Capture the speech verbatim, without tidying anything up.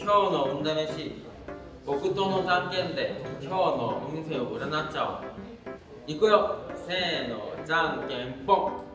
今日の運試し、僕とのじゃんけんで今日の運勢を占っちゃおう。いくよ、せーの、じゃんけんぽん。